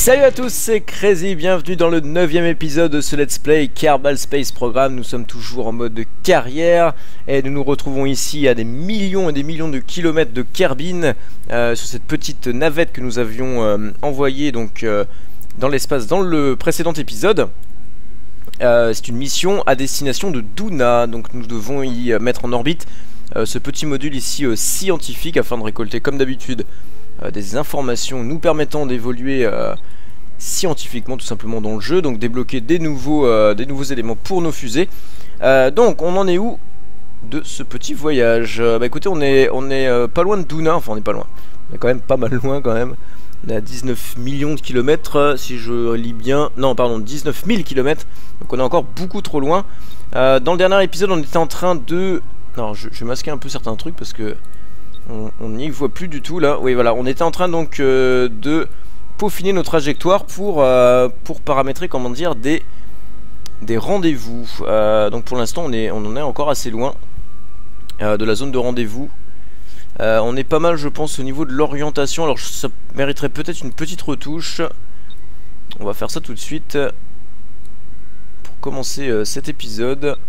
Salut à tous, c'est Crazy, bienvenue dans le 9e épisode de ce Let's Play Kerbal Space Program. Nous sommes toujours en mode de carrière et nous nous retrouvons ici à des millions et des millions de kilomètres de Kerbin sur cette petite navette que nous avions envoyée donc dans l'espace dans le précédent épisode. C'est une mission à destination de Duna, donc nous devons y mettre en orbite ce petit module ici scientifique afin de récolter comme d'habitude des informations nous permettant d'évoluer scientifiquement tout simplement dans le jeu, donc débloquer des nouveaux éléments pour nos fusées. Donc on en est où de ce petit voyage? Bah écoutez, on est pas loin de Duna, enfin on est pas loin, on est quand même pas mal loin quand même. On est à 19 millions de kilomètres si je lis bien, non pardon 19 000 kilomètres, donc on est encore beaucoup trop loin. Dans le dernier épisode on était en train de... Alors je vais masquer un peu certains trucs parce que on n'y voit plus du tout là. Oui voilà, on était en train donc de peaufiner nos trajectoires pour paramétrer, comment dire, des rendez-vous. Donc pour l'instant on en est encore assez loin de la zone de rendez-vous. On est pas mal je pense au niveau de l'orientation. Alors ça mériterait peut-être une petite retouche. On va faire ça tout de suite pour commencer cet épisode.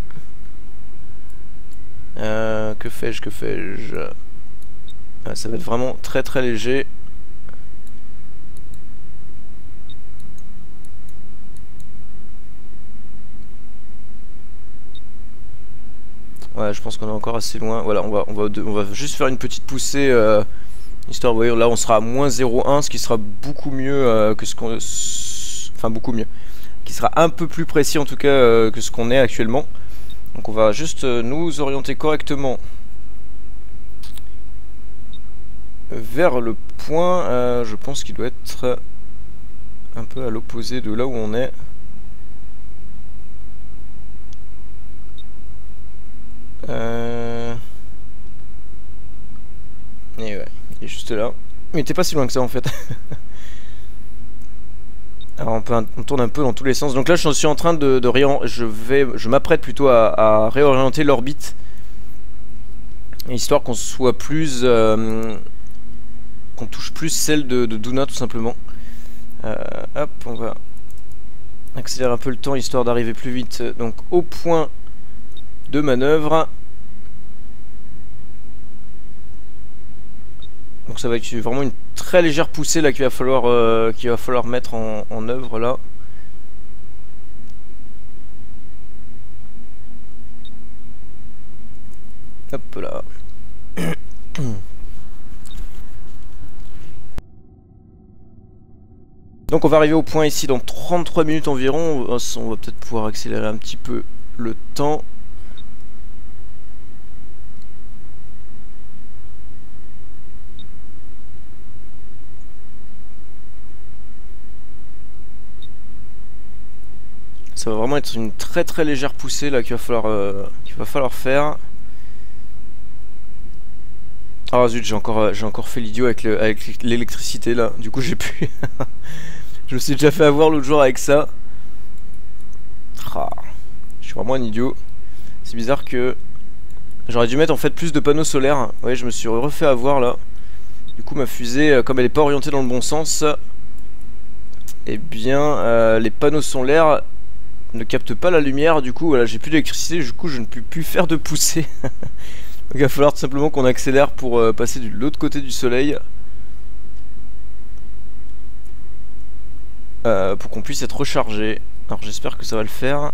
Que fais-je ça va être vraiment très très léger. Ouais, je pense qu'on est encore assez loin. Voilà, on va juste faire une petite poussée histoire, vous voyez, là on sera à moins 0,1, ce qui sera beaucoup mieux que ce qu'on... Enfin beaucoup mieux. Qui sera un peu plus précis en tout cas que ce qu'on est actuellement. Donc on va juste nous orienter correctement vers le point. Je pense qu'il doit être un peu à l'opposé de là où on est. Et ouais, il est juste là. Mais il était pas si loin que ça en fait. Alors on tourne un peu dans tous les sens. Donc là je suis en train je m'apprête plutôt à réorienter l'orbite, histoire qu'on soit plus qu'on touche plus celle de Duna tout simplement. Hop, on va accélérer un peu le temps histoire d'arriver plus vite donc au point de manœuvre. Donc ça va être vraiment une très légère poussée là qu'il va falloir mettre en œuvre là. Hop là. Donc on va arriver au point ici dans 33 minutes environ. On va peut-être pouvoir accélérer un petit peu le temps. Ça va vraiment être une très très légère poussée là qu'il va falloir faire. Ah zut, j'ai encore fait l'idiot avec l'électricité là. Du coup j'ai pu. Je me suis déjà fait avoir l'autre jour avec ça. Ah, je suis vraiment un idiot. C'est bizarre que j'aurais dû mettre en fait plus de panneaux solaires. Ouais, je me suis refait avoir là. Du coup ma fusée, comme elle n'est pas orientée dans le bon sens, eh bien les panneaux solaires ne captent pas la lumière. Du coup voilà, j'ai plus d'électricité. Du coup je ne peux plus faire de poussée. Donc il va falloir tout simplement qu'on accélère pour passer de l'autre côté du soleil. Pour qu'on puisse être rechargé. Alors j'espère que ça va le faire.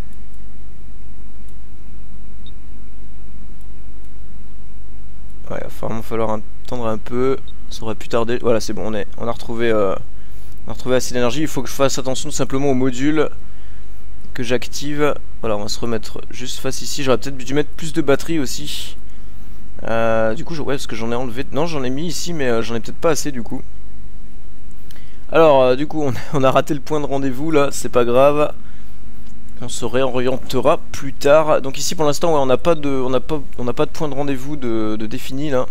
Ouais, il va vraiment falloir attendre un peu. Ça aurait pu tarder. Voilà, c'est bon, on a retrouvé assez d'énergie. Il faut que je fasse attention tout simplement au module que j'active. Voilà, on va se remettre juste face ici. J'aurais peut-être dû mettre plus de batterie aussi. Du coup, ouais, parce que j'en ai enlevé. Non, j'en ai mis ici, mais j'en ai peut-être pas assez du coup. Alors, du coup, on a raté le point de rendez-vous là, c'est pas grave. On se réorientera plus tard. Donc ici, pour l'instant, ouais, on n'a pas de point de rendez-vous de défini là.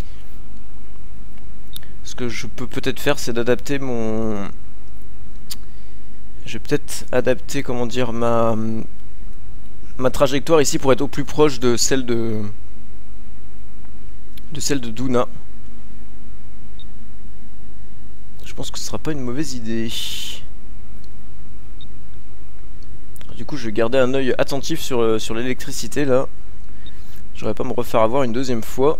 Ce que je peux peut-être faire, c'est d'adapter mon... Je vais peut-être adapter, comment dire, ma trajectoire ici pour être au plus proche de celle de Duna. Je pense que ce sera pas une mauvaise idée. Du coup je vais garder un œil attentif sur l'électricité là. J'aurais pas me refaire avoir une deuxième fois.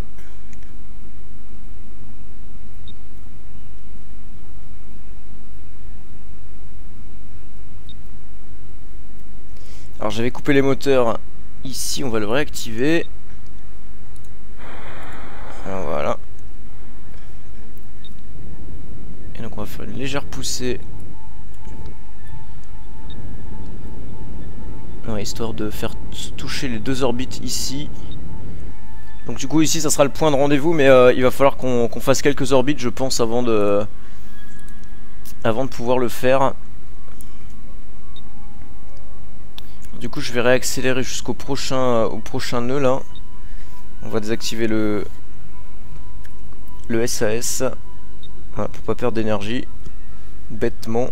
Alors j'avais coupé les moteurs ici, on va le réactiver. Alors voilà. Et donc on va faire une légère poussée. Ouais, histoire de faire toucher les deux orbites ici. Donc du coup ici ça sera le point de rendez-vous, mais il va falloir qu'on fasse quelques orbites je pense avant de pouvoir le faire. Du coup je vais réaccélérer jusqu'au prochain nœud là. On va désactiver le SAS, voilà, pour pas perdre d'énergie bêtement.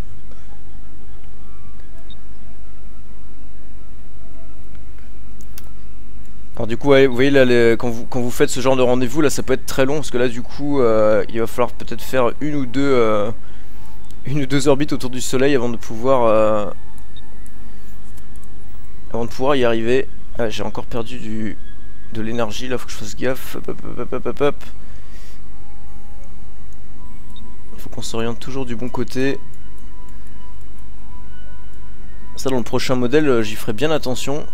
Alors du coup ouais, vous voyez là quand vous faites ce genre de rendez-vous là, ça peut être très long parce que là du coup il va falloir peut-être faire une ou deux orbites autour du soleil avant de pouvoir y arriver. Ah, j'ai encore perdu de l'énergie là, faut que je fasse gaffe. Hop. Il faut qu'on s'oriente toujours du bon côté. Ça dans le prochain modèle j'y ferai bien attention.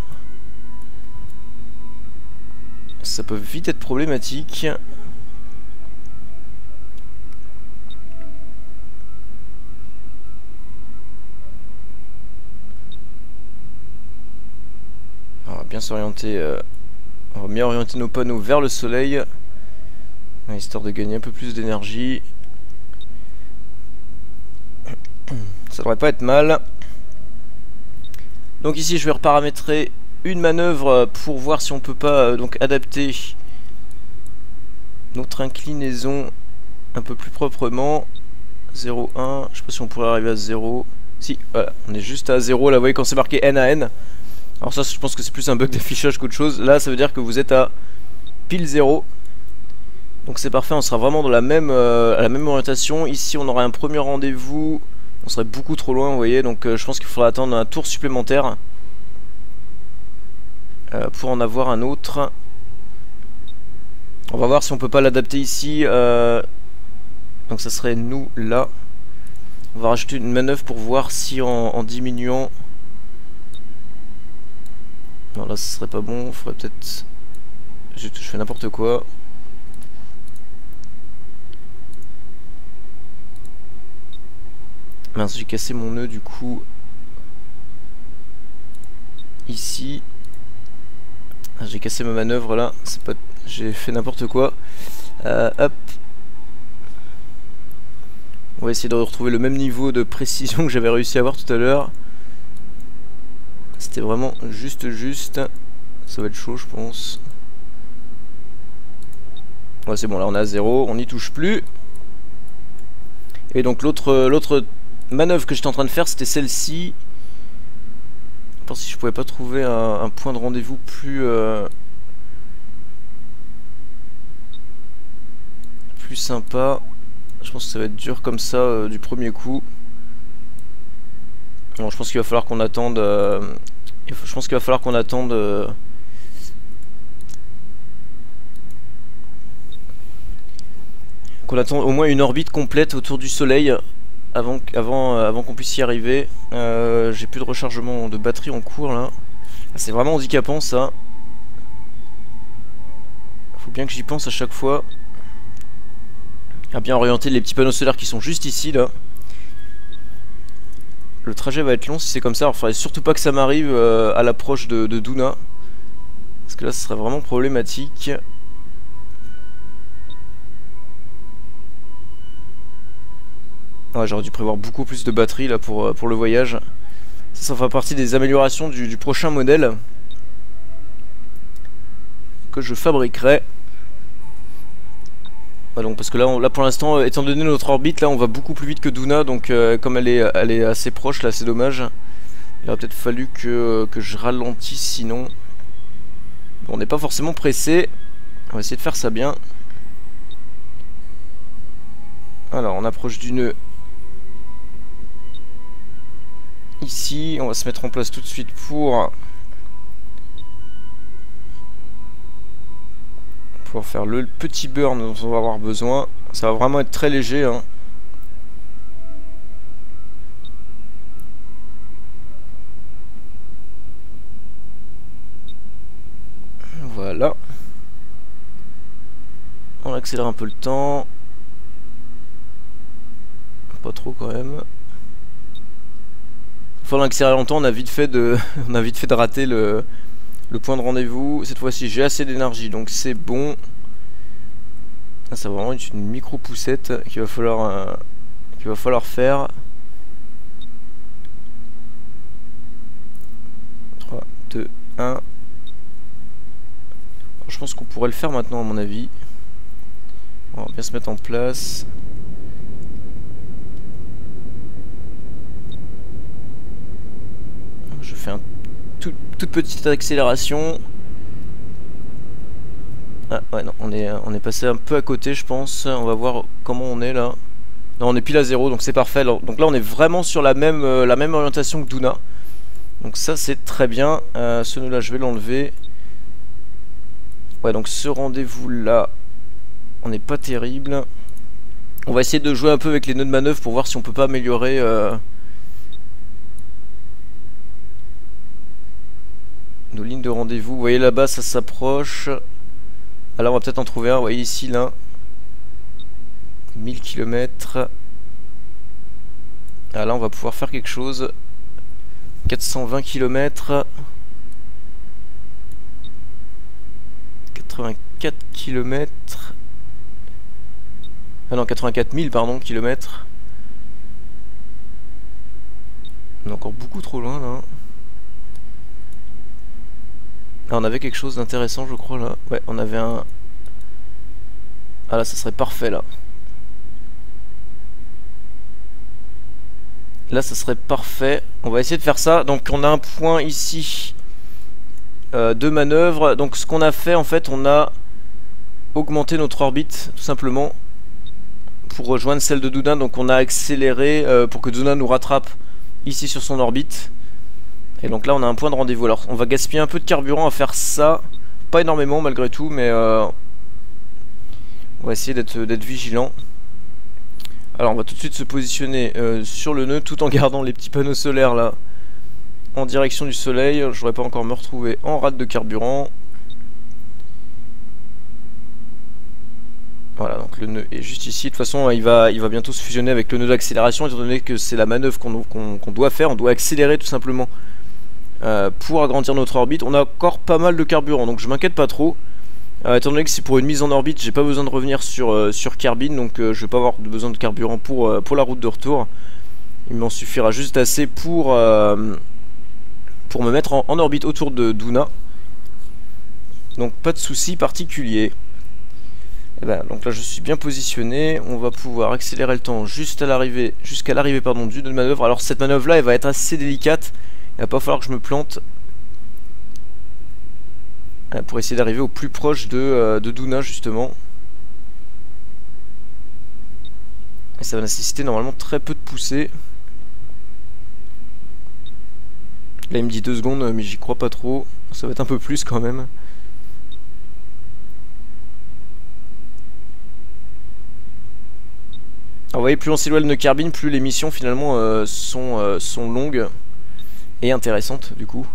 Ça peut vite être problématique. On va bien s'orienter. On va bien orienter nos panneaux vers le soleil, histoire de gagner un peu plus d'énergie. Ça devrait pas être mal. Donc ici je vais reparamétrer une manœuvre pour voir si on peut pas donc adapter notre inclinaison un peu plus proprement. 0,1, je sais pas si on pourrait arriver à 0. Si, voilà, on est juste à 0 là, vous voyez quand c'est marqué N à N. Alors ça je pense que c'est plus un bug d'affichage qu'autre chose. Là ça veut dire que vous êtes à pile 0. Donc c'est parfait, on sera vraiment dans à la même orientation. Ici on aura un premier rendez-vous. On serait beaucoup trop loin vous voyez. Donc je pense qu'il faudra attendre un tour supplémentaire pour en avoir un autre. On va voir si on peut pas l'adapter ici. Donc ça serait nous là. On va rajouter une manœuvre pour voir si en diminuant. Non là ce serait pas bon. Il faudrait peut-être. Je fais n'importe quoi. Mince, j'ai cassé mon nœud du coup. Ici. J'ai cassé ma manœuvre là. C'est pas. J'ai fait n'importe quoi. Hop. On va essayer de retrouver le même niveau de précision que j'avais réussi à avoir tout à l'heure. C'était vraiment juste. Ça va être chaud je pense. Ouais c'est bon là on est à 0. On n'y touche plus. Et donc l'autre manœuvre que j'étais en train de faire c'était celle-ci. Je pense si je pouvais pas trouver un point de rendez-vous plus sympa. Je pense que ça va être dur comme ça du premier coup. Bon, je pense qu'il va falloir qu'on attende. Je pense qu'il va falloir qu'on attende. Qu'on attende au moins une orbite complète autour du soleil avant qu'on puisse y arriver. J'ai plus de rechargement de batterie en cours là. C'est vraiment handicapant ça. Faut bien que j'y pense à chaque fois. À bien orienter les petits panneaux solaires qui sont juste ici là. Le trajet va être long si c'est comme ça. Alors, il faudrait surtout pas que ça m'arrive à l'approche de Duna. Parce que là, ce serait vraiment problématique. Ouais, j'aurais dû prévoir beaucoup plus de batterie là pour le voyage. Ça fera partie des améliorations du prochain modèle que je fabriquerai. Ouais, donc parce que là pour l'instant, étant donné notre orbite, là on va beaucoup plus vite que Duna, donc comme elle est assez proche là, c'est dommage. Il aurait peut-être fallu que je ralentisse sinon. Bon, on n'est pas forcément pressé. On va essayer de faire ça bien. Alors on approche du nœud ici. On va se mettre en place tout de suite pour pouvoir faire le petit burn dont on va avoir besoin. Ça va vraiment être très léger, hein. Voilà. On accélère un peu le temps. Pas trop quand même. Faut l'accélérer longtemps, on a vite fait de rater le point de rendez-vous. Cette fois-ci j'ai assez d'énergie donc c'est bon. Ça va vraiment être une micro poussette qu'il va falloir faire. 3, 2, 1. Alors, je pense qu'on pourrait le faire maintenant à mon avis. On va bien se mettre en place. Je fais une toute petite accélération. Ah ouais non, on est passé un peu à côté je pense. On va voir comment on est là. Non, on est pile à 0 donc c'est parfait. Donc là on est vraiment sur la même orientation que Duna. Donc ça c'est très bien. Ce nœud là je vais l'enlever. Ouais donc ce rendez-vous là on n'est pas terrible. On va essayer de jouer un peu avec les nœuds de manœuvre pour voir si on peut pas améliorer nos lignes de rendez-vous. Vous voyez là-bas ça s'approche. Alors on va peut-être en trouver un. Vous voyez ici là 1000 km. Ah là on va pouvoir faire quelque chose. 420 km. 84 km. Ah non 84 000 pardon kilomètres. On est encore beaucoup trop loin là. Ah, on avait quelque chose d'intéressant je crois là. Ouais on avait un... Ah là ça serait parfait là. Là ça serait parfait. On va essayer de faire ça. Donc on a un point ici de manœuvre. Donc ce qu'on a fait en fait on a augmenté notre orbite tout simplement pour rejoindre celle de Duna. Donc on a accéléré pour que Duna nous rattrape ici sur son orbite. Et donc là on a un point de rendez-vous. Alors on va gaspiller un peu de carburant à faire ça. Pas énormément malgré tout mais on va essayer d'être vigilant. Alors on va tout de suite se positionner sur le nœud tout en gardant les petits panneaux solaires là en direction du soleil. Je voudrais pas encore me retrouver en rate de carburant. Voilà donc le nœud est juste ici. De toute façon il va bientôt se fusionner avec le nœud d'accélération étant donné que c'est la manœuvre qu'on doit faire. On doit accélérer tout simplement pour agrandir notre orbite. On a encore pas mal de carburant donc je m'inquiète pas trop. Étant donné que c'est pour une mise en orbite, j'ai pas besoin de revenir sur Kerbin, donc je vais pas avoir besoin de carburant pour la route de retour. Il m'en suffira juste assez pour me mettre en orbite autour de Duna. Donc pas de souci particulier. Et ben, donc là je suis bien positionné. On va pouvoir accélérer le temps jusqu'à l'arrivée du nœud de manœuvre. Alors cette manœuvre là elle va être assez délicate. Il va pas falloir que je me plante. Pour essayer d'arriver au plus proche de Duna justement. Et ça va nécessiter normalement très peu de poussée. Là il me dit 2 secondes mais j'y crois pas trop. Ça va être un peu plus quand même. Alors vous voyez plus on s'éloigne de Kerbin, plus les missions finalement sont longues et intéressantes du coup.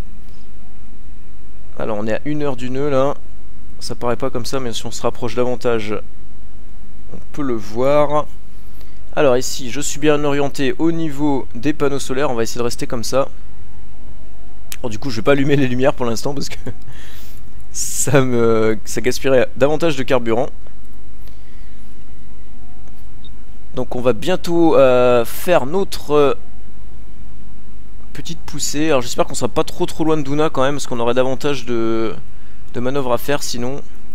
Alors on est à 1 heure du nœud là. Ça paraît pas comme ça mais si on se rapproche davantage on peut le voir. Alors ici je suis bien orienté au niveau des panneaux solaires. On va essayer de rester comme ça. Alors du coup je vais pas allumer les lumières pour l'instant parce que ça gaspillerait davantage de carburant. Donc on va bientôt faire notre petite poussée. Alors j'espère qu'on sera pas trop loin de Duna quand même parce qu'on aurait davantage de manœuvres à faire sinon.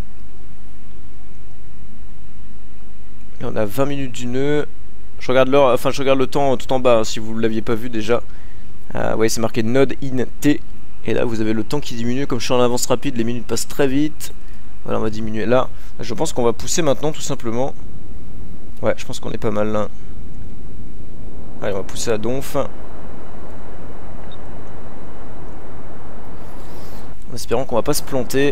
Là on a 20 minutes du nœud. Je regarde l'heure, enfin je regarde le temps tout en bas hein, si vous ne l'aviez pas vu déjà. Ouais c'est marqué node in T. Et là vous avez le temps qui diminue. Comme je suis en avance rapide les minutes passent très vite. Voilà on va diminuer là. Je pense qu'on va pousser maintenant tout simplement. Ouais je pense qu'on est pas mal là. Allez on va pousser à donf. En espérant qu'on va pas se planter.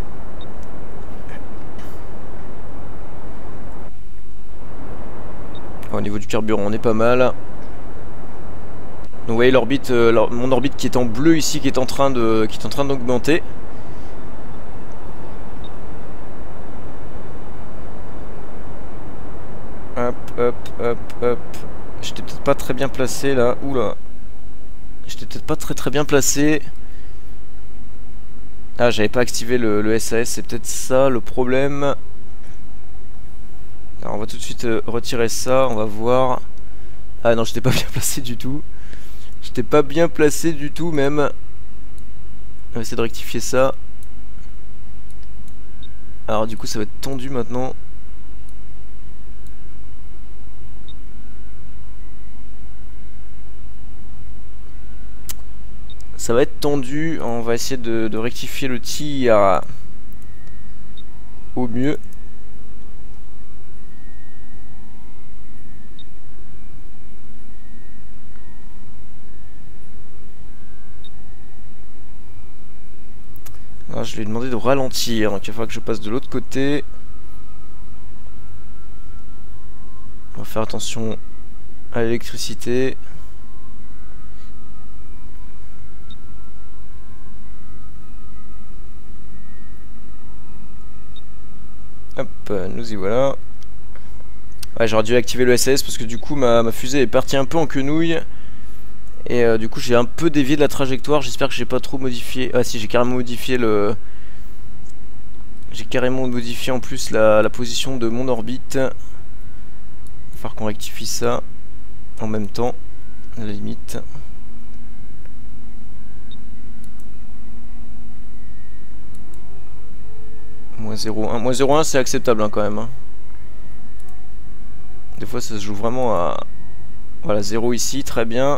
Au niveau du carburant, on est pas mal. Donc vous voyez l'orbite, mon orbite qui est en bleu ici, qui est en train d'augmenter. Hop, hop, hop, hop. J'étais peut-être pas très bien placé là. Oula. J'étais peut-être pas très bien placé. Ah, j'avais pas activé le SAS, c'est peut-être ça le problème. Alors on va tout de suite retirer ça, on va voir. Ah non, j'étais pas bien placé du tout. J'étais pas bien placé du tout même. On va essayer de rectifier ça. Alors du coup ça va être tendu maintenant. Ça va être tendu, on va essayer de rectifier le tir au mieux. Alors, je lui ai demandé de ralentir, donc il va falloir que je passe de l'autre côté. On va faire attention à l'électricité. Hop, nous y voilà. Ouais, j'aurais dû activer le SAS parce que du coup ma fusée est partie un peu en quenouille. Et du coup j'ai un peu dévié de la trajectoire. J'espère que j'ai pas trop modifié. Ah si, j'ai carrément modifié le... J'ai carrément modifié en plus la position de mon orbite. Il va falloir qu'on rectifie ça en même temps, à la limite. Moins 0,1. Moins 0,1 c'est acceptable hein, quand même. Hein. Des fois ça se joue vraiment à... Voilà, 0 ici, très bien.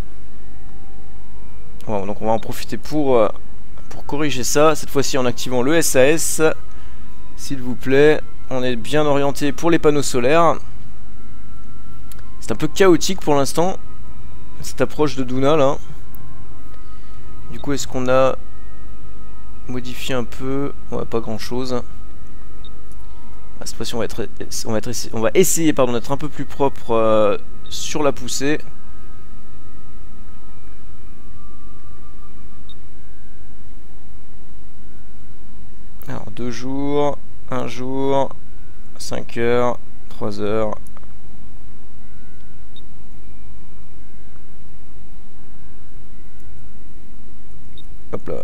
Bon, donc on va en profiter pour corriger ça. Cette fois-ci en activant le SAS. S'il vous plaît. On est bien orienté pour les panneaux solaires. C'est un peu chaotique pour l'instant, cette approche de Duna là. Du coup est-ce qu'on a modifié un peu? Ouais, pas grand chose. Cette fois-ci on va essayer d'être un peu plus propre sur la poussée. Alors 2 jours, 1 jour, 5 heures, 3 heures. Hop là.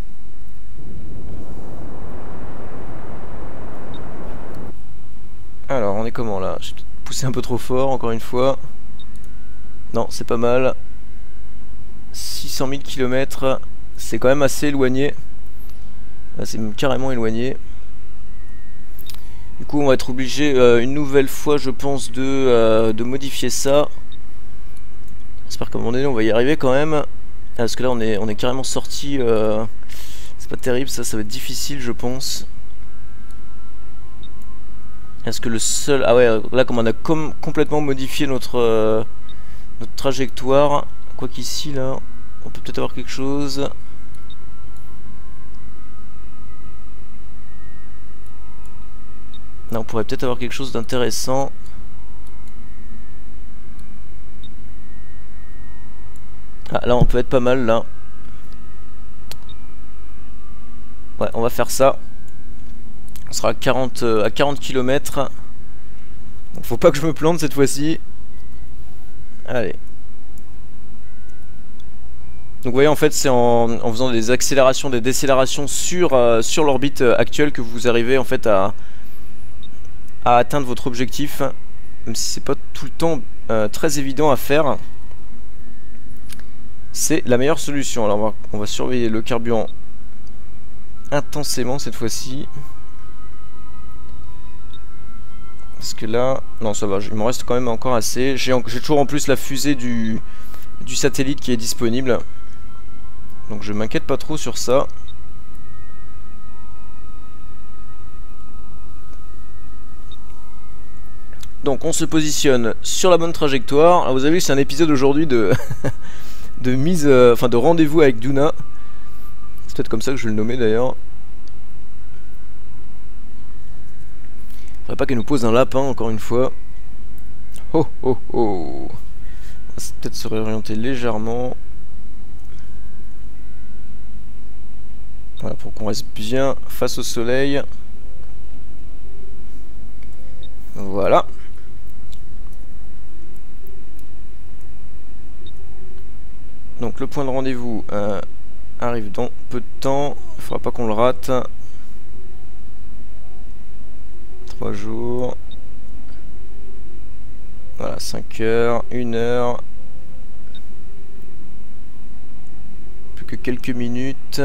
Alors on est comment là? J'ai poussé un peu trop fort encore une fois. Non, c'est pas mal. 600 000 km, c'est quand même assez éloigné. C'est carrément éloigné. Du coup on va être obligé une nouvelle fois je pense de modifier ça. J'espère qu'à un moment donné on va y arriver quand même. Parce que là on est carrément sorti. C'est pas terrible, ça va être difficile je pense. Est-ce que le seul... Ah ouais, là comme on a complètement modifié notre trajectoire. Quoi qu'ici là, on peut peut-être avoir quelque chose. Là on pourrait peut-être avoir quelque chose d'intéressant. Ah, là on peut être pas mal là. Ouais, on va faire ça. On sera à 40 km. Donc faut pas que je me plante cette fois-ci. Allez. Donc vous voyez en fait c'est en faisant des accélérations, des décélérations sur l'orbite actuelle que vous arrivez en fait à atteindre votre objectif. Même si c'est pas tout le temps très évident à faire. C'est la meilleure solution. Alors on va surveiller le carburant intensément cette fois-ci. Parce que là... Non ça va, il m'en reste quand même encore assez. J'ai toujours en plus la fusée du satellite qui est disponible. Donc je m'inquiète pas trop sur ça. Donc on se positionne sur la bonne trajectoire. Alors, vous avez vu c'est un épisode aujourd'hui de mise, enfin de rendez-vous avec Duna. C'est peut-être comme ça que je vais le nommer d'ailleurs. Faudrait pas qu'elle nous pose un lapin encore une fois. Oh oh oh. On va peut-être se réorienter légèrement. Voilà, pour qu'on reste bien face au soleil. Voilà. Donc le point de rendez-vous arrive dans peu de temps. Il faudra pas qu'on le rate. 3 jours. Voilà, 5 heures, 1 heure. Plus que quelques minutes.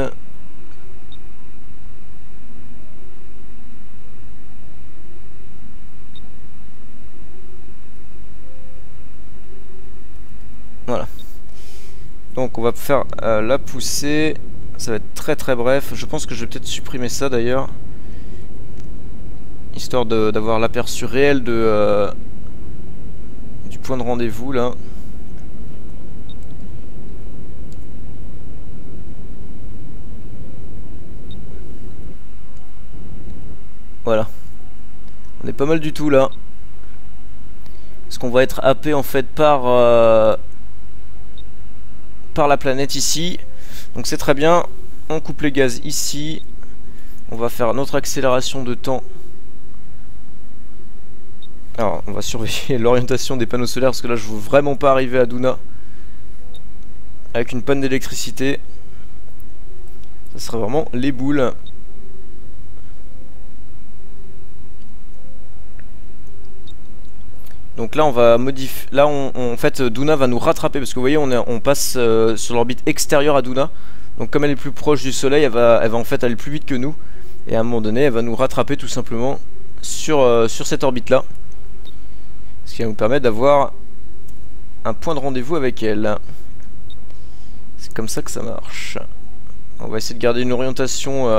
Voilà. Donc on va faire la poussée. Ça va être très très bref. Je pense que je vais peut-être supprimer ça d'ailleurs. Histoire d'avoir l'aperçu réel de du point de rendez-vous là. Voilà. On est pas mal du tout là. Parce qu'on va être happé en fait par la planète ici. Donc c'est très bien. On coupe les gaz ici. On va faire notre accélération de temps. Alors on va surveiller l'orientation des panneaux solaires parce que là je veux vraiment pas arriver à Duna avec une panne d'électricité. Ça serait vraiment les boules. Donc là on va modifier. Là en fait Duna va nous rattraper parce que vous voyez on passe sur l'orbite extérieure à Duna. Donc comme elle est plus proche du soleil, elle va en fait aller plus vite que nous. Et à un moment donné elle va nous rattraper tout simplement sur cette orbite là. Ce qui va nous permettre d'avoir un point de rendez-vous avec elle. C'est comme ça que ça marche. On va essayer de garder une orientation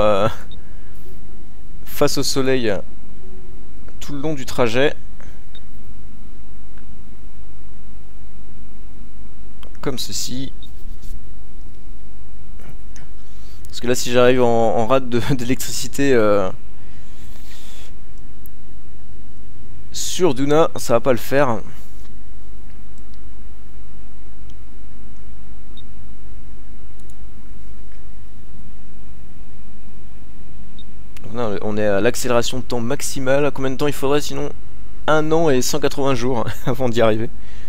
face au soleil tout le long du trajet. Comme ceci. Parce que là si j'arrive en rate d'électricité sur Duna, ça va pas le faire. Donc là, on est à l'accélération de temps maximale. Combien de temps il faudrait sinon? 1 an et 180 jours avant d'y arriver.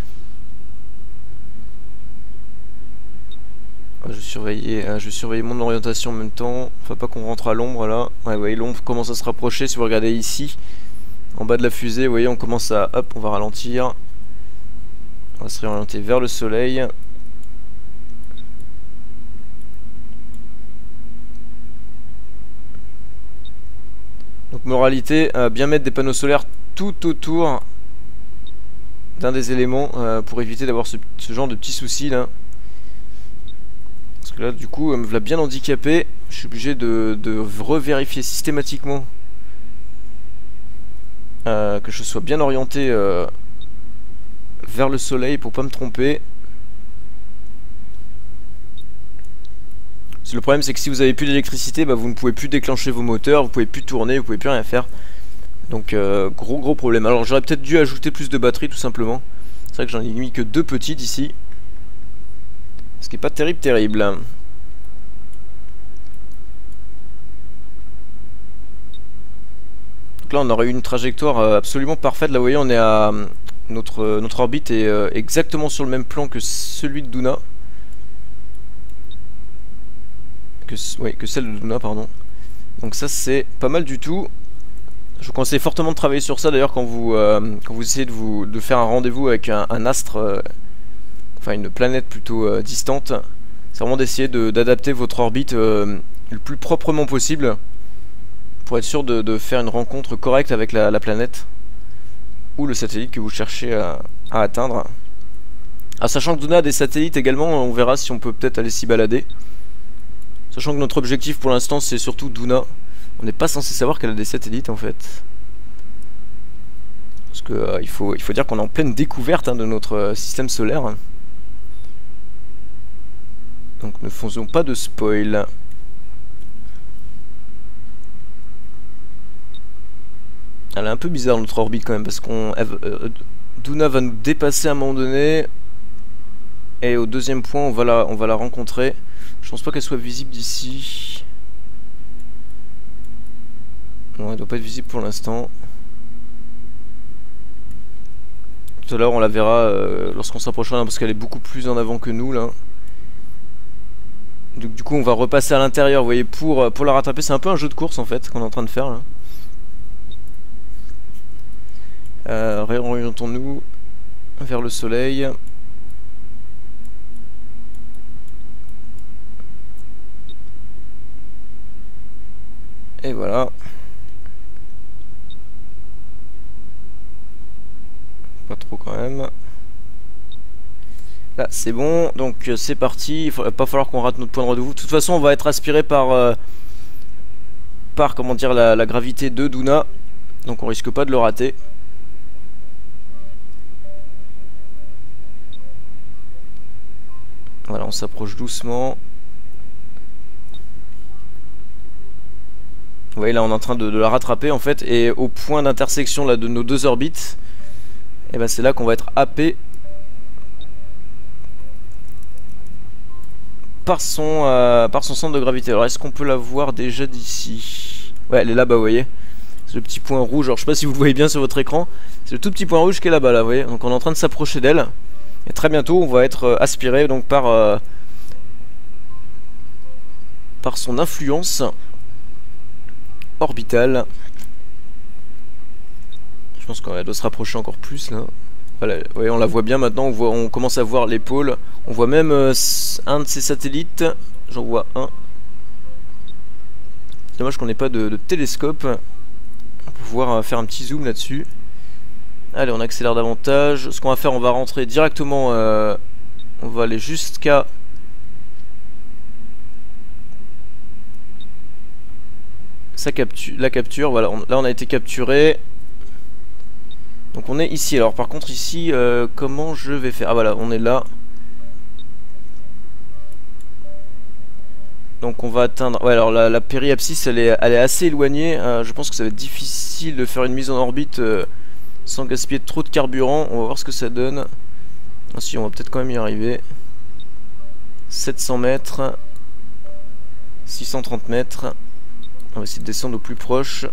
Je vais surveiller mon orientation en même temps. Faut pas qu'on rentre à l'ombre là. Ouais, vous voyez, l'ombre commence à se rapprocher. Si vous regardez ici, en bas de la fusée, vous voyez, on commence à... Hop, on va ralentir. On va se réorienter vers le soleil. Donc moralité, bien mettre des panneaux solaires tout autour d'un des éléments pour éviter d'avoir ce genre de petits soucis là. Parce que là du coup elle me l'a bien handicapé. Je suis obligé de revérifier systématiquement que je sois bien orienté vers le soleil pour pas me tromper. Le problème c'est que si vous avez plus d'électricité, bah, vous ne pouvez plus déclencher vos moteurs, vous pouvez plus tourner, vous pouvez plus rien faire. Donc gros problème. Alors j'aurais peut-être dû ajouter plus de batteries tout simplement. C'est vrai que j'en ai mis que 2 petites ici. Ce qui est pas terrible. Donc là on aurait eu une trajectoire absolument parfaite. Là vous voyez on est à... Notre orbite est exactement sur le même plan que celui de Duna. Que celle de Duna, pardon. Donc ça c'est pas mal du tout. Je vous conseille fortement de travailler sur ça d'ailleurs quand vous essayez de faire un rendez-vous avec un astre, enfin une planète plutôt distante. C'est vraiment d'essayer d'adapter votre orbite le plus proprement possible pour être sûr de faire une rencontre correcte avec la planète ou le satellite que vous cherchez à atteindre. Ah, sachant que Duna a des satellites également, on verra si on peut peut-être aller s'y balader. Sachant que notre objectif pour l'instant c'est surtout Duna. On n'est pas censé savoir qu'elle a des satellites en fait. Parce que il faut dire qu'on est en pleine découverte de notre système solaire. Donc ne faisons pas de spoil. Elle est un peu bizarre notre orbite quand même, parce qu'on Duna va nous dépasser à un moment donné. Et au deuxième point on va la rencontrer. Je pense pas qu'elle soit visible d'ici. Non, elle doit pas être visible pour l'instant. Tout à l'heure on la verra lorsqu'on s'approchera, parce qu'elle est beaucoup plus en avant que nous là. Donc du coup on va repasser à l'intérieur, vous voyez, pour la rattraper. C'est un peu un jeu de course en fait qu'on est en train de faire là. Réorientons-nous vers le soleil. Et voilà. Pas trop quand même. Là c'est bon, donc c'est parti. Il va pas falloir qu'on rate notre point de rendez-vous. De toute façon on va être aspiré par comment dire, la gravité de Duna. Donc on risque pas de le rater. Voilà, on s'approche doucement. Vous voyez là on est en train de la rattraper en fait. Et au point d'intersection là de nos deux orbites, et ben c'est là qu'on va être happé par son centre de gravité. Alors est-ce qu'on peut la voir déjà d'ici? Ouais, elle est là-bas, vous voyez. C'est le petit point rouge. Alors je sais pas si vous le voyez bien sur votre écran. C'est le tout petit point rouge qui est là-bas, là, vous voyez. Donc on est en train de s'approcher d'elle. Et très bientôt on va être aspiré donc par son influence orbitale. Je pense qu'elle doit se rapprocher encore plus là. Voilà, ouais, on la voit bien maintenant, on commence à voir les pôles. On voit même un de ces satellites. J'en vois un. C'est dommage qu'on n'ait pas de télescope pour pouvoir faire un petit zoom là-dessus. Allez, on accélère davantage. Ce qu'on va faire, on va rentrer directement. On va aller jusqu'à la capture. Voilà, là on a été capturé. Donc on est ici. Alors par contre ici, comment je vais faire? Ah voilà, on est là. Donc on va atteindre... Ouais, alors la périapsis elle est assez éloignée. Je pense que ça va être difficile de faire une mise en orbite sans gaspiller trop de carburant. On va voir ce que ça donne. Ah si, on va peut-être quand même y arriver. 700 mètres. 630 mètres. On va essayer de descendre au plus proche.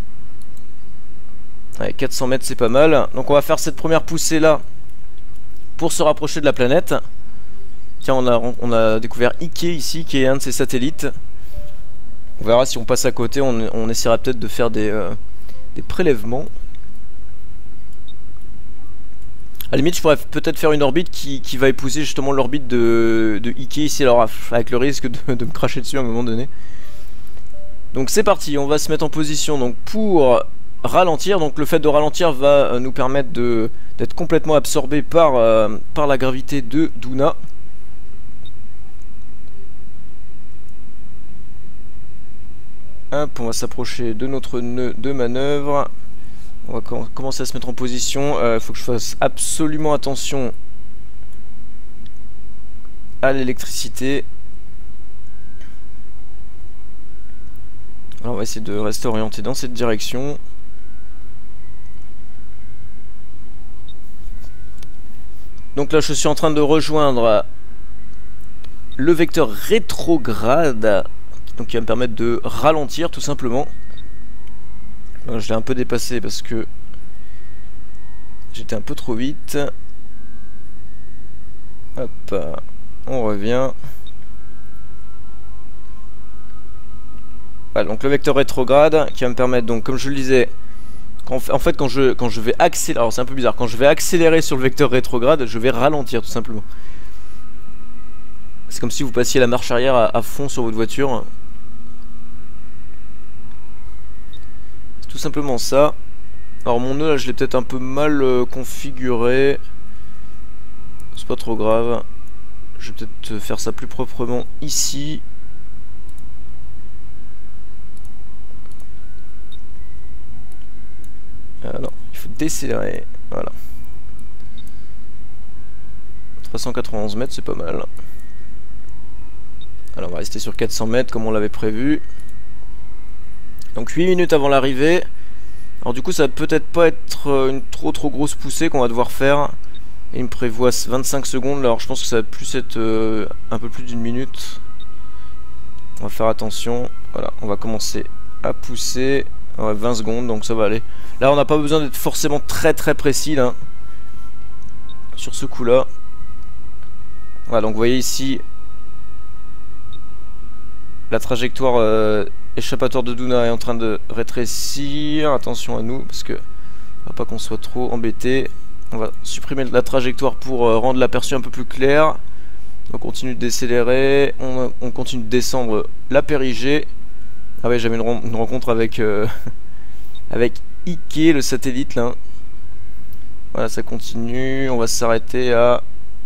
Allez, 400 mètres c'est pas mal. Donc on va faire cette première poussée là pour se rapprocher de la planète. Tiens, on a découvert Ike ici, qui est un de ses satellites. On verra si on passe à côté. On essaiera peut-être de faire des prélèvements. À la limite je pourrais peut-être faire une orbite qui va épouser justement l'orbite de Ike ici. Alors avec le risque de me cracher dessus à un moment donné. Donc c'est parti, on va se mettre en position donc pour ralentir. Donc le fait de ralentir va nous permettre d'être complètement absorbé par la gravité de Duna. Hop, on va s'approcher de notre nœud de manœuvre. On va commencer à se mettre en position. Il faut que je fasse absolument attention à l'électricité. Alors on va essayer de rester orienté dans cette direction. Donc là je suis en train de rejoindre le vecteur rétrograde, donc qui va me permettre de ralentir tout simplement. Alors, je l'ai un peu dépassé parce que j'étais un peu trop vite. Hop, on revient. Voilà, donc le vecteur rétrograde qui va me permettre, donc comme je le disais, en fait quand je vais accélérer, alors c'est un peu bizarre, quand je vais accélérer sur le vecteur rétrograde, je vais ralentir tout simplement. C'est comme si vous passiez la marche arrière à fond sur votre voiture. C'est tout simplement ça. Alors mon nœud là je l'ai peut-être un peu mal configuré. C'est pas trop grave. Je vais peut-être faire ça plus proprement ici. Alors, il faut décélérer. Voilà. 391 mètres, c'est pas mal. Alors, on va rester sur 400 mètres comme on l'avait prévu. Donc, 8 minutes avant l'arrivée. Alors du coup ça va peut-être pas être une trop grosse poussée qu'on va devoir faire. Et il me prévoit 25 secondes, alors je pense que ça va plus être un peu plus d'une minute. On va faire attention, voilà, on va commencer à pousser. Ouais, 20 secondes, donc ça va aller. Là on n'a pas besoin d'être forcément très précis là. Sur ce coup là. Voilà, donc vous voyez ici la trajectoire échappatoire de Duna est en train de rétrécir. Attention à nous, parce que faut pas qu'on soit trop embêté. On va supprimer la trajectoire pour rendre l'aperçu un peu plus clair. On continue de décélérer. On continue de descendre la périgée. Ah ouais, j'avais une rencontre avec avec Ike, le satellite là. Voilà, ça continue. On va s'arrêter à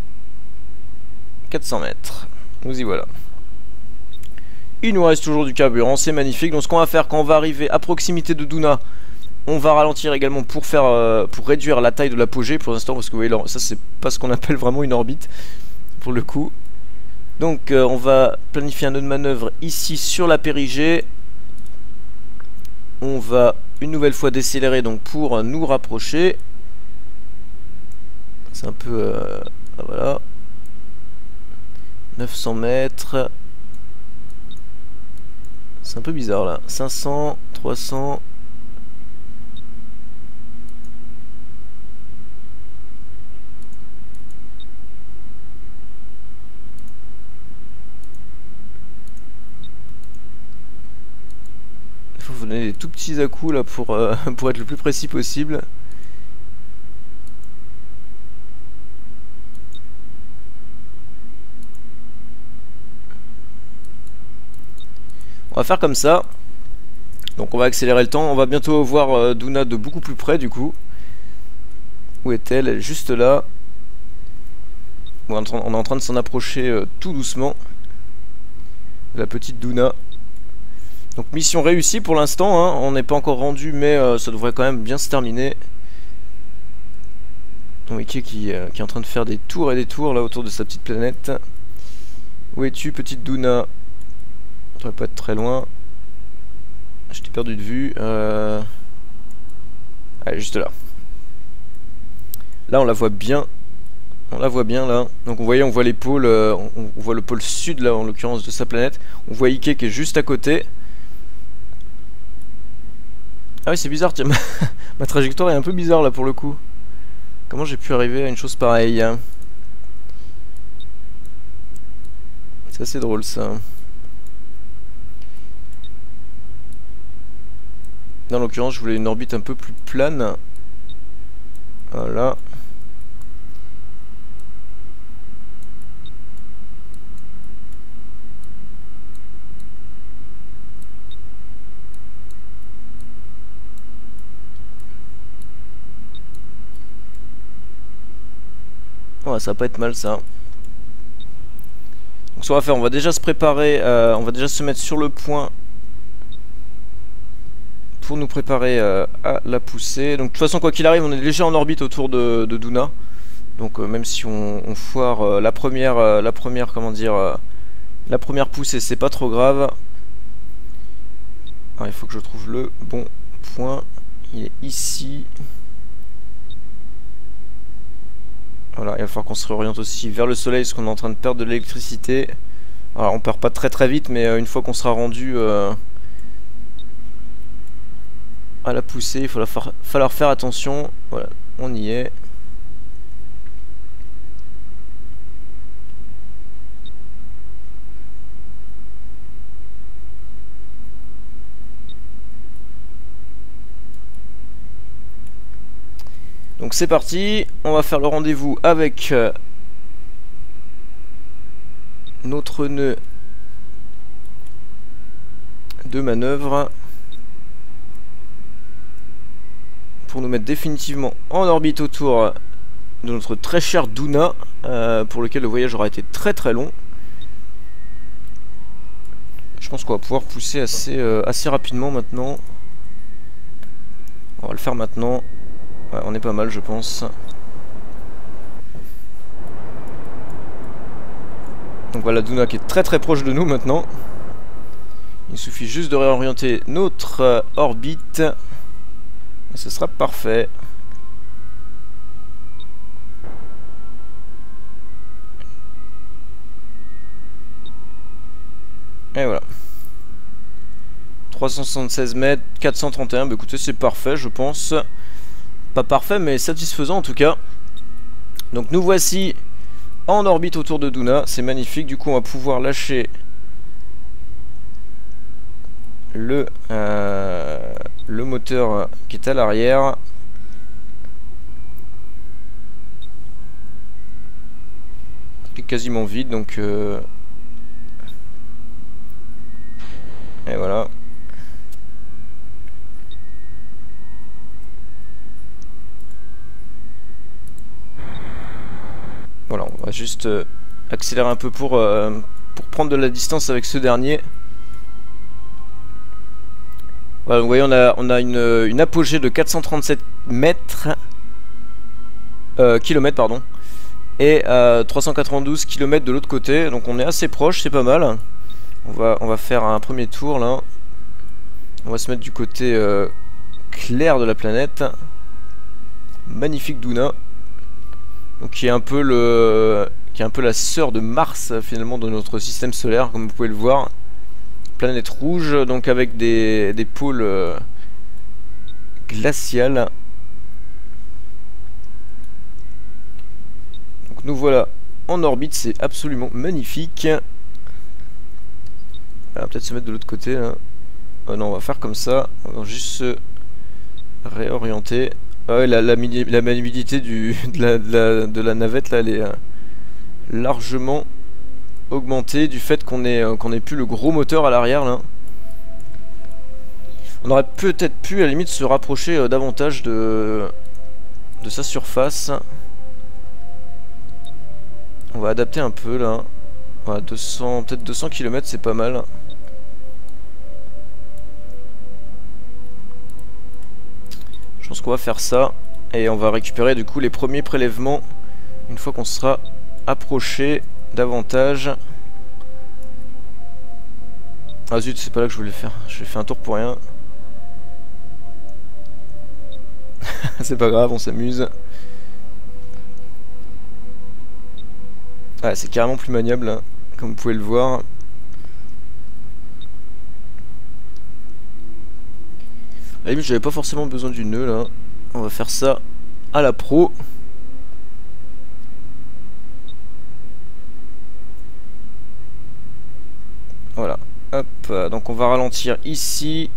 400 mètres. Nous y voilà. Il nous reste toujours du carburant, c'est magnifique. Donc ce qu'on va faire quand on va arriver à proximité de Duna, on va ralentir également pour faire pour réduire la taille de l'apogée pour l'instant, parce que vous voyez, ça c'est pas ce qu'on appelle vraiment une orbite pour le coup. Donc on va planifier un nœud de manœuvre ici sur la périgée. On va une nouvelle fois décélérer donc pour nous rapprocher. C'est un peu voilà, 900 mètres. C'est un peu bizarre là. 500, 300. Il faut vous donner des tout petits à-coups là pour être le plus précis possible. On va faire comme ça. Donc on va accélérer le temps. On va bientôt voir Duna de beaucoup plus près du coup. Où est-elle? Elle est juste là. On est en train de s'en approcher tout doucement. La petite Duna. Donc mission réussie pour l'instant, hein. On n'est pas encore rendu, mais ça devrait quand même bien se terminer. Donc Ike qui est en train de faire des tours et des tours là autour de sa petite planète. Où es-tu, petite Duna? Ça devrait pas être très loin. Je t'ai perdu de vue. Allez, juste là. Là, on la voit bien. On la voit bien là. Donc, vous voyez, on voit les pôles. On voit le pôle sud là, en l'occurrence de sa planète. On voit Ike qui est juste à côté. Ah oui, c'est bizarre. Tiens, ma trajectoire est un peu bizarre là pour le coup. Comment j'ai pu arriver à une chose pareille, hein? C'est assez drôle ça. Dans l'occurrence, je voulais une orbite un peu plus plane. Voilà. Ouais, ça va pas être mal ça. Donc ce qu'on va faire, on va déjà se préparer, on va déjà se mettre sur le point pour nous préparer à la poussée. Donc de toute façon, quoi qu'il arrive, on est déjà en orbite autour de Duna. Donc même si on foire la première comment dire, la première poussée, c'est pas trop grave. Alors, il faut que je trouve le bon point. Il est ici. Voilà, il va falloir qu'on se réoriente aussi vers le soleil parce qu'on est en train de perdre de l'électricité. Alors on perd pas très vite, mais une fois qu'on sera rendu à la poussée, il va falloir faire attention. Voilà, on y est. Donc c'est parti, on va faire le rendez-vous avec notre nœud de manœuvre pour nous mettre définitivement en orbite autour de notre très cher Duna, pour lequel le voyage aura été très long. Je pense qu'on va pouvoir pousser assez rapidement maintenant. On va le faire maintenant. Ouais, on est pas mal, je pense. Donc voilà Duna qui est très proche de nous maintenant. Il suffit juste de réorienter notre orbite. Et ce sera parfait. Et voilà. 376 mètres, 431. Bah écoutez, c'est parfait, je pense. Pas parfait, mais satisfaisant en tout cas. Donc nous voici en orbite autour de Duna. C'est magnifique. Du coup, on va pouvoir lâcher le moteur qui est à l'arrière. Qui est quasiment vide, donc et voilà. Voilà, on va juste accélérer un peu pour prendre de la distance avec ce dernier. Voilà, vous voyez, on a une apogée de 437 mètres, kilomètres, pardon, et 392 km de l'autre côté, donc on est assez proche, c'est pas mal. On va faire un premier tour là. On va se mettre du côté clair de la planète. Magnifique Duna. Donc qui est un peu la sœur de Mars finalement de notre système solaire, comme vous pouvez le voir. Planète rouge, donc avec des pôles glaciales. Donc nous voilà en orbite, c'est absolument magnifique. On va peut-être se mettre de l'autre côté là. Oh non, on va faire comme ça. On va juste se réorienter. Ah ouais, la maniabilité de la navette là, elle est largement augmentée du fait qu'on ait plus le gros moteur à l'arrière là. On aurait peut-être pu à la limite se rapprocher davantage de sa surface. On va adapter un peu là. Voilà, peut-être 200 km, c'est pas mal. Je pense qu'on va faire ça. Et on va récupérer du coup les premiers prélèvements une fois qu'on sera approché davantage. Ah zut, c'est pas là que je voulais faire. J'ai fait un tour pour rien. C'est pas grave, on s'amuse. Ah, c'est carrément plus maniable, hein, comme vous pouvez le voir. À la limite, j'avais pas forcément besoin du nœud là. On va faire ça à la pro. Voilà. Hop. Donc on va ralentir ici.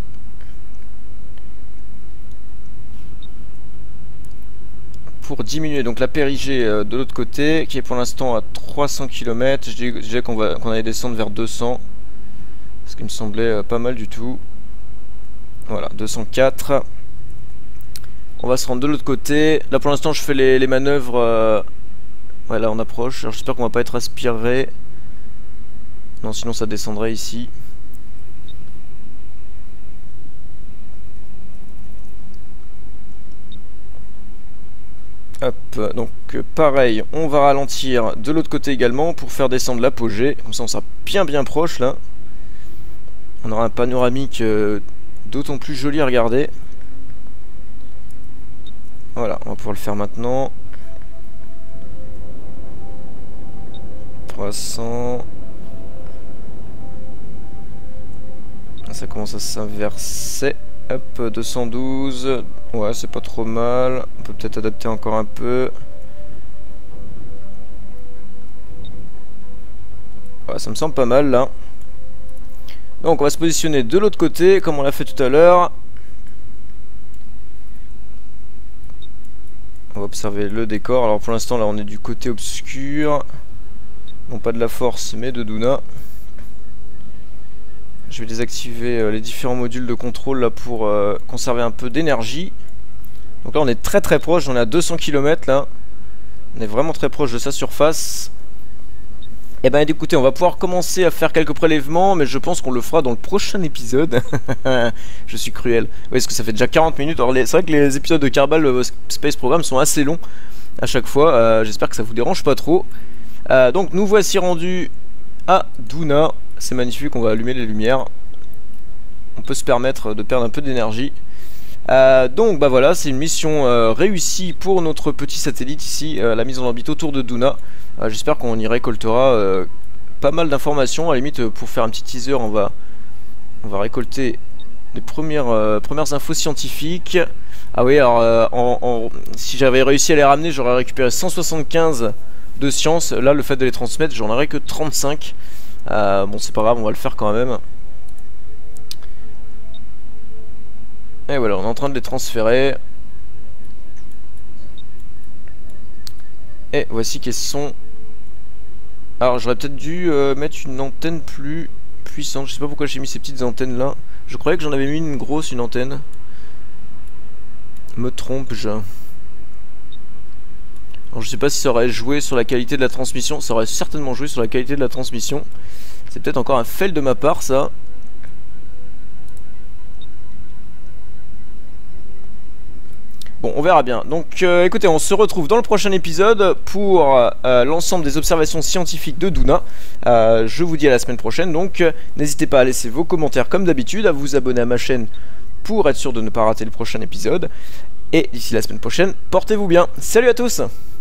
Pour diminuer donc la périgée de l'autre côté, qui est pour l'instant à 300 km. Je disais qu'on allait descendre vers 200. Ce qui me semblait pas mal du tout. Voilà, 204. On va se rendre de l'autre côté. Là pour l'instant je fais les manœuvres. Ouais, là on approche. J'espère qu'on va pas être aspiré. Non, sinon ça descendrait ici. Hop, donc pareil, on va ralentir de l'autre côté également pour faire descendre l'apogée. Comme ça on sera bien proche là. On aura un panoramique d'autant plus joli à regarder. Voilà, on va pouvoir le faire maintenant. 300. Ça commence à s'inverser. Hop, 212. Ouais, c'est pas trop mal. On peut peut-être adapter encore un peu. Ouais, ça me semble pas mal là. Donc on va se positionner de l'autre côté comme on l'a fait tout à l'heure. On va observer le décor. Alors pour l'instant là on est du côté obscur. Non pas de la force mais de Duna. Je vais désactiver les différents modules de contrôle là pour conserver un peu d'énergie. Donc là on est très proche, on est à 200 km là. On est vraiment très proche de sa surface. Et ben écoutez, on va pouvoir commencer à faire quelques prélèvements, mais je pense qu'on le fera dans le prochain épisode. Je suis cruel. Oui, parce que ça fait déjà 40 minutes. Alors c'est vrai que les épisodes de Kerbal Space Program sont assez longs à chaque fois. J'espère que ça vous dérange pas trop. Donc nous voici rendus à Duna. C'est magnifique, on va allumer les lumières. On peut se permettre de perdre un peu d'énergie. Donc bah voilà, c'est une mission réussie pour notre petit satellite ici, la mise en orbite autour de Duna. J'espère qu'on y récoltera pas mal d'informations. À la limite, pour faire un petit teaser, on va récolter les premières infos scientifiques. Ah oui, alors si j'avais réussi à les ramener, j'aurais récupéré 175 de science. Là, le fait de les transmettre, j'en aurais que 35. Bon, c'est pas grave, on va le faire quand même. Et voilà, on est en train de les transférer. Et voici qu'elles sont. Alors, j'aurais peut-être dû mettre une antenne plus puissante. Je sais pas pourquoi j'ai mis ces petites antennes là. Je croyais que j'en avais mis une grosse, une antenne. Me trompe-je? Alors, je sais pas si ça aurait joué sur la qualité de la transmission. Ça aurait certainement joué sur la qualité de la transmission. C'est peut-être encore un fail de ma part, ça. Bon, on verra bien. Donc, écoutez, on se retrouve dans le prochain épisode pour l'ensemble des observations scientifiques de Duna. Je vous dis à la semaine prochaine. Donc, n'hésitez pas à laisser vos commentaires comme d'habitude, à vous abonner à ma chaîne pour être sûr de ne pas rater le prochain épisode. Et d'ici la semaine prochaine, portez-vous bien. Salut à tous!